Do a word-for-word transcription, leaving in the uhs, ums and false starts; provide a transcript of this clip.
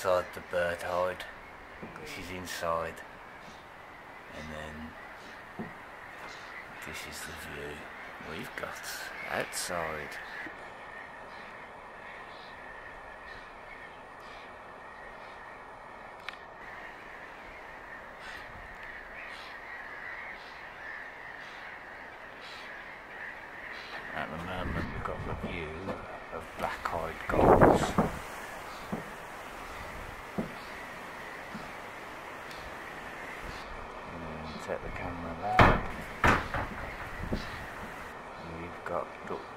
outside the bird hide, she's inside, and then this is the view we've got outside. At the moment we've got the view of black-eyed gulls. And take the camera there. We've got ducks.